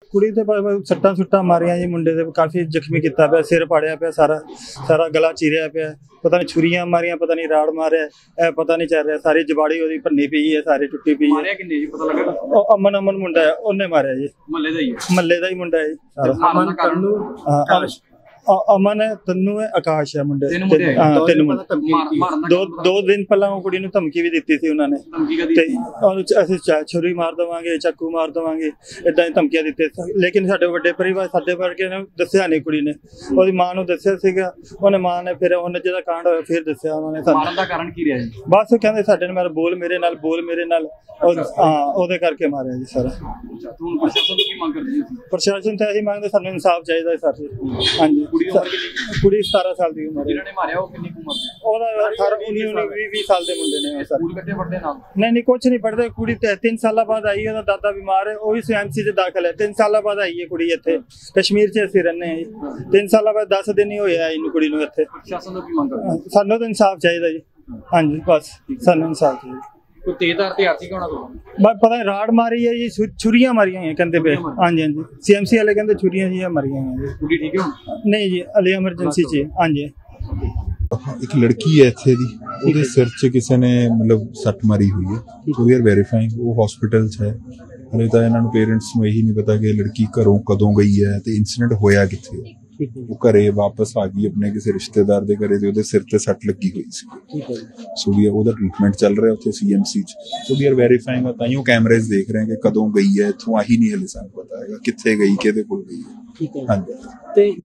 ਕੁੜੀ ਤੇ ਸੱਟਾਂ ਸੁੱਟਾਂ ਮਾਰੀਆਂ ਜੀ, ਮੁੰਡੇ ਦੇ ਕਾਫੀ ਜ਼ਖਮੀ ਕੀਤਾ ਪਿਆ, ਸਿਰ ਪਾੜਿਆ ਪਿਆ, ਸਾਰਾ ਗਲਾ ਚੀਰਿਆ ਪਿਆ, ਪਤਾ ਨਹੀਂ ਛੁਰੀਆਂ ਮਾਰੀਆਂ, ਪਤਾ ਨਹੀਂ ਰਾੜ ਮਾਰਿਆ, ਇਹ ਪਤਾ ਨਹੀਂ ਚੱਲ ਰਿਹਾ। ਸਾਰੀ ਜਬਾੜੀ ਉਹਦੀ ਭੰਨੀ ਪਈ ਹੈ, ਸਾਰੀ ਟੁੱਟੀ ਪਈ ਹੈ। ਮਾਰਿਆ ਕਿੰਨੇ ਜੀ ਪਤਾ ਲੱਗਾ? ਉਹ ਅਮਨ ਮੁੰਡਾ ਹੈ, ਉਹਨੇ ਮਾਰਿਆ ਜੀ। ਮਹੱਲੇ ਦਾ ਹੀ ਹੈ? ਮਹੱਲੇ ਦਾ ਹੀ ਮੁੰਡਾ ਹੈ ਸਾਰਾ। ਅਮਨ ਤੰਨੂ ਅਮਨ ਹੈ, ਤੰਨੂ ਹੈ, ਆਕਾਸ਼ ਹੈ ਮੁੰਡੇ। ਤਿੰਨ ਮੁੰਡੇ ਤਿੰਨ ਮੁੰਡੇ। ਦੋ ਦਿਨ ਪਹਿਲਾਂ ਉਹ ਕੁੜੀ ਨੂੰ ਧਮਕੀ ਵੀ ਦਿੱਤੀ ਸੀ ਉਹਨਾਂ ਨੇ, ਤੇ ਅਸੀਂ ਛੁਰੀ ਮਾਰ ਦੇਵਾਂਗੇ, ਚਾਕੂ ਮਾਰ ਦੇਵਾਂਗੇ, ਏਦਾਂ ਹੀ ਧਮਕੀਆਂ ਦਿੱਤੇ। ਲੇਕਿਨ ਸਾਡੇ ਵੱਡੇ ਪਰਿਵਾਰ, ਸਾਡੇ ਵਰਗੇ ਨੇ ਦੱਸਿਆ ਨਹੀਂ। ਕੁੜੀ ਨੇ ਉਹਦੀ ਮਾਂ ਨੂੰ ਦੱਸਿਆ ਸੀਗਾ, ਉਹਨੇ ਮਾਂ ਨੇ ਫਿਰ ਉਹਨੇ ਜਿਹੜਾ ਕਾਂਡ ਹੋਇਆ ਫਿਰ ਦੱਸਿਆ ਉਹਨਾਂ ਨੇ ਸਾਨੂੰ। ਮਾਰਨ ਦਾ ਕਾਰਨ ਕੀ ਰਿਹਾ ਜੀ? ਬਸ ਕਹਿੰਦੇ ਸਾਡੇ ਨਾਲ ਬੋਲ ਮੇਰੇ ਨਾਲ ਉਹਦੇ ਕਰਕੇ ਮਾਰਿਆ ਜੀ ਸਾਰਾ। ਪ੍ਰਸ਼ਾਸਨ ਤੋਂ ਕੀ ਮੰਗ ਕਰਦੇ ਹੋ? ਪ੍ਰਸ਼ਾਸਨ ਤਾਂ ਇਹੀ ਮੰਗਦੇ, ਸਾਨੂੰ ਇਨਸਾਫ ਚਾਹੀਦਾ ਹੈ ਸਰ। ਹਾਂਜੀ, ਕੁੜੀ 17 ਸਾਲ ਦੀ ਉਮਰ ਹੈ। ਜਿਹਨਾਂ ਨੇ ਮਾਰਿਆ ਉਹ ਕਿੰਨੀ ਉਮਰ ਦੇ? ਉਹਦਾ 18 19 20 ਸਾਲ ਦੇ ਮੁੰਡੇ ਨੇ ਸਰ। ਸਕੂਲ ਕੱਟੇ ਪੜਦੇ ਨਾਲ? ਨਹੀਂ ਕੁਛ ਨਹੀਂ ਪੜਦੇ। ਕੁੜੀ 3 ਸਾਲਾਂ ਬਾਅਦ ਆਈ ਹੈ, ਉਹਦਾ ਦਾਦਾ ਬਿਮਾਰ ਹੈ, ਉਹ ਵੀ ਸੀਐਮਸੀ 'ਚ ਦਾਖਲ ਹੈ। 3 ਸਾਲਾਂ ਬਾਅਦ ਆਈ ਹੈ ਕੁੜੀ ਇੱਥੇ, ਕਸ਼ਮੀਰ 'ਚ ਅਸੀਂ ਰਹਿੰਦੇ ਹਾਂ ਜੀ। 3 ਸਾਲਾਂ ਬਾਅਦ 10 ਦਿਨ ਹੀ ਹੋਏ ਆ ਇਹਨੂੰ ਕੁੜੀ ਨੂੰ ਇੱਥੇ। ਪ੍ਰਸ਼ਾਸਨ ਤੋਂ ਕੀ ਮੰਗ ਕਰਦੇ? ਸਾਨੂੰ ਤਾਂ ਇਨਸਾਫ ਚਾਹੀਦਾ ਜੀ। ਹਾਂਜੀ ਬਸ ਸਾਨੂੰ ਇਨਸਾਫ ਚਾਹੀਦਾ। ਕੋਈ ਤੇਜ਼ਧਾਰ ਹਥਿਆਰ ਸੀ ਕਿਉਂ ਨਾ ਕੋਲ? ਬਸ ਪਤਾ ਨਹੀਂ ਰਾੜ ਮਾਰੀ ਹੈ ਜੀ, ਛੁਰੀਆਂ ਮਾਰੀਆਂ ਹੋਈਆਂ ਕਹਿੰਦੇ ਪਏ। ਹਾਂਜੀ ਸੀਐਮਸੀ ਵਾਲੇ ਕਹਿੰਦੇ ਛੁਰੀਆਂ ਜੀ ਮਾਰੀਆਂ ਹੋਈਆਂ। ਕੁੜੀ ਠੀਕ ਹੈ ਹੁਣ? ਨਹੀਂ ਜੀ, ਅਲੀ ਐਮਰਜੈਂਸੀ 'ਚ। ਹਾਂਜੀ ਇੱਕ ਲੜਕੀ ਹੈ ਇੱਥੇ ਦੀ, ਉਹਦੇ ਸਿਰ 'ਚ ਕਿਸੇ ਨੇ ਮਤਲਬ ਸੱਟ ਮਾਰੀ ਹੋਈ ਹੈ। ਸੋ ਵੀ ਆਰ ਵੈਰੀਫਾਈਂਗ, ਉਹ ਹਸਪੀਟਲ 'ਚ ਹੈ। ਹਲੇ ਤਾਂ ਇਹਨਾਂ ਨੂੰ ਪੇਰੈਂਟਸ ਨੂੰ ਇਹੀ ਨਹੀਂ ਪਤਾ ਕਿ ਲੜਕੀ ਘਰੋਂ ਕਦੋਂ ਗਈ ਹੈ ਤੇ ਇਨਸੀਡੈਂਟ ਹੋਇਆ ਕਿੱਥੇ। ਉਹ ਘਰੇ ਵਾਪਸ ਆ ਗਈ ਆਪਣੇ ਕਿਸੇ ਰਿਸ਼ਤੇਦਾਰ ਦੇ ਘਰੇ, ਤੇ ਉਹਦੇ ਸਿਰ ਤੇ ਸੱਟ ਲੱਗੀ ਹੋਈ ਸੀ। ਸੋ ਵੀ ਉਹਦਾ ਟ੍ਰੀਟਮੈਂਟ ਚੱਲ ਰਿਹਾ ਉੱਥੇ ਸੀਐਮਸੀ 'ਚ। ਸੋ ਵੀ ਆਰ ਵੈਰੀਫਾਈਂਗ, ਤਾਈਓ ਕੈਮਰੇਜ਼ ਦੇਖ ਰਹੇ ਕਿ ਕਦੋਂ ਗਈ ਹੈ ਇੱਥੋਂ। ਆਹੀ ਨਹੀਂ ਹਲੇ ਸਾਨੂੰ ਪਤਾ ਹੈਗਾ ਕਿੱਥੇ ਗਈ, ਕਿਹਦੇ ਕੋਲ ਗਈ ਹੈ। ਹਾਂਜੀ।